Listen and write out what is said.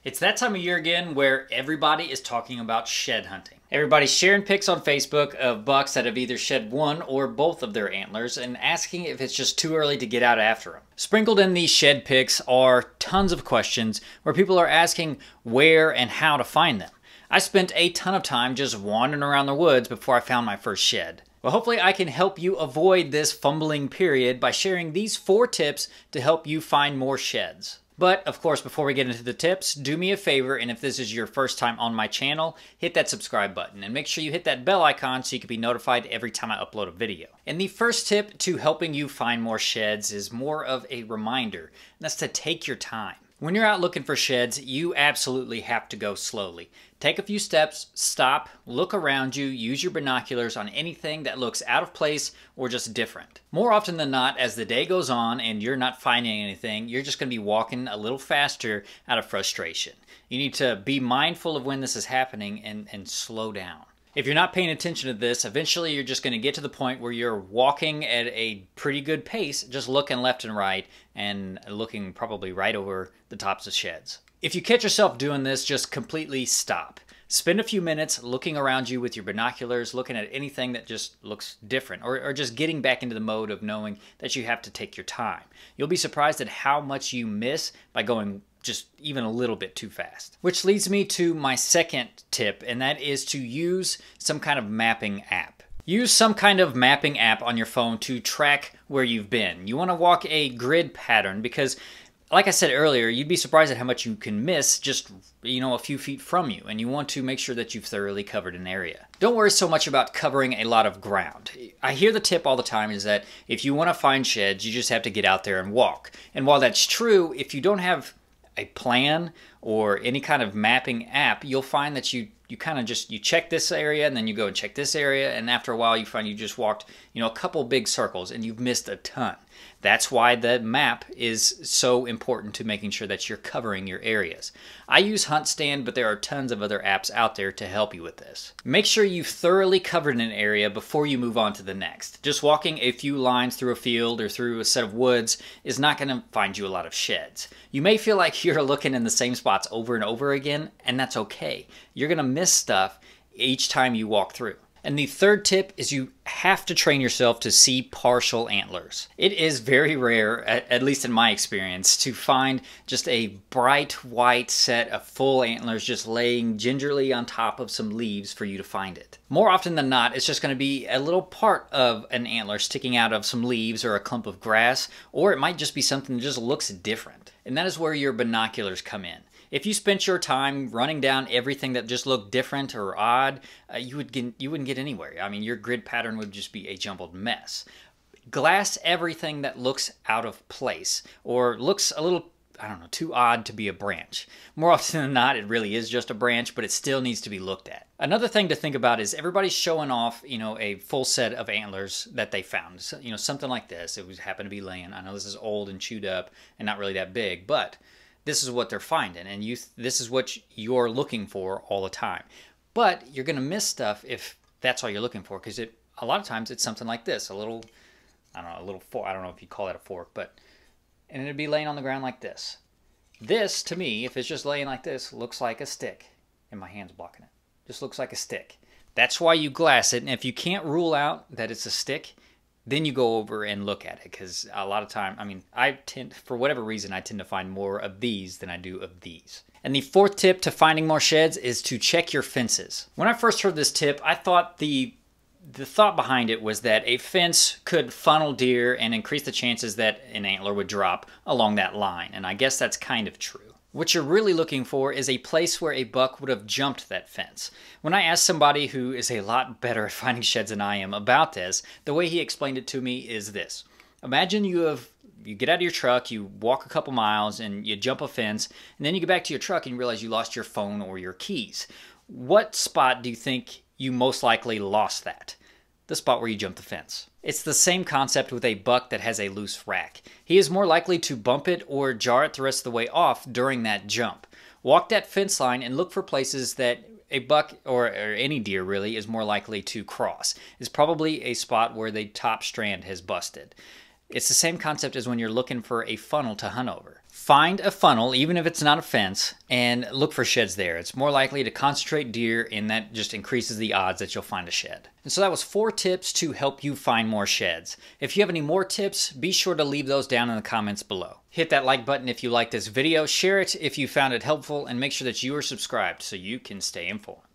It's that time of year again where everybody is talking about shed hunting. Everybody's sharing pics on Facebook of bucks that have either shed one or both of their antlers and asking if it's just too early to get out after them. Sprinkled in these shed pics are tons of questions where people are asking where and how to find them. I spent a ton of time just wandering around the woods before I found my first shed. Well, hopefully I can help you avoid this fumbling period by sharing these 4 tips to help you find more sheds. But, of course, before we get into the tips, do me a favor, and if this is your first time on my channel, hit that subscribe button, and make sure you hit that bell icon so you can be notified every time I upload a video. And the first tip to helping you find more sheds is more of a reminder, and that's to take your time. When you're out looking for sheds, you absolutely have to go slowly. Take a few steps, stop, look around you, use your binoculars on anything that looks out of place or just different. More often than not, as the day goes on and you're not finding anything, you're just going to be walking a little faster out of frustration. You need to be mindful of when this is happening and slow down. If you're not paying attention to this, eventually you're just going to get to the point where you're walking at a pretty good pace, just looking left and right and looking probably right over the tops of sheds. If you catch yourself doing this, just completely stop. Spend a few minutes looking around you with your binoculars, looking at anything that just looks different, or just getting back into the mode of knowing that you have to take your time. You'll be surprised at how much you miss by going just even a little bit too fast. Which leads me to my second tip, and that is to use some kind of mapping app. Use some kind of mapping app on your phone to track where you've been. You want to walk a grid pattern because, like I said earlier, you'd be surprised at how much you can miss just, a few feet from you, and you want to make sure that you've thoroughly covered an area. Don't worry so much about covering a lot of ground. I hear the tip all the time is that if you want to find sheds, you just have to get out there and walk. And while that's true, if you don't have a plan or any kind of mapping app, you'll find that you kind of just, you check this area and then you go and check this area, and after a while you find you just walked, a couple big circles and you've missed a ton. That's why the map is so important to making sure that you're covering your areas. I use HuntStand, but there are tons of other apps out there to help you with this. Make sure you've thoroughly covered an area before you move on to the next. Just walking a few lines through a field or through a set of woods is not going to find you a lot of sheds. You may feel like you're looking in the same spots over and over again, and that's okay. You're going to miss stuff each time you walk through. And the third tip is you have to train yourself to see partial antlers. It is very rare, at least in my experience, to find just a bright white set of full antlers just laying gingerly on top of some leaves for you to find it. More often than not, it's just going to be a little part of an antler sticking out of some leaves or a clump of grass, or it might just be something that just looks different. And that is where your binoculars come in. If you spent your time running down everything that just looked different or odd, you wouldn't get anywhere. I mean, your grid pattern would just be a jumbled mess. Glass everything that looks out of place or looks a little, too odd to be a branch. More often than not, it really is just a branch, but it still needs to be looked at. Another thing to think about is everybody's showing off, a full set of antlers that they found. So, something like this. It would happen to be laying. I know this is old and chewed up and not really that big, but this is what they're finding, and this is what you're looking for all the time. But you're going to miss stuff if that's all you're looking for, because a lot of times it's something like this, a little fork. I don't know if you call it a fork, and it'd be laying on the ground like this. This, to me, if it's just laying like this, looks like a stick, and my hand's blocking it. Just looks like a stick. That's why you glass it, and if you can't rule out that it's a stick, then you go over and look at it, because a lot of time, for whatever reason, I tend to find more of these than I do of these. And the fourth tip to finding more sheds is to check your fences. When I first heard this tip, I thought the thought behind it was that a fence could funnel deer and increase the chances that an antler would drop along that line, and I guess that's kind of true. What you're really looking for is a place where a buck would have jumped that fence. When I asked somebody who is a lot better at finding sheds than I am about this, the way he explained it to me is this. Imagine you get out of your truck, you walk a couple miles, and you jump a fence, and then you get back to your truck and you realize you lost your phone or your keys. What spot do you think you most likely lost that? The spot where you jumped the fence. It's the same concept with a buck that has a loose rack. He is more likely to bump it or jar it the rest of the way off during that jump. Walk that fence line and look for places that a buck or any deer really is more likely to cross. It's probably a spot where the top strand has busted. It's the same concept as when you're looking for a funnel to hunt over. Find a funnel, even if it's not a fence, and look for sheds there. It's more likely to concentrate deer, and that just increases the odds that you'll find a shed. And so that was 4 tips to help you find more sheds. If you have any more tips, be sure to leave those down in the comments below. Hit that like button if you like this video, share it if you found it helpful, and make sure that you are subscribed so you can stay informed.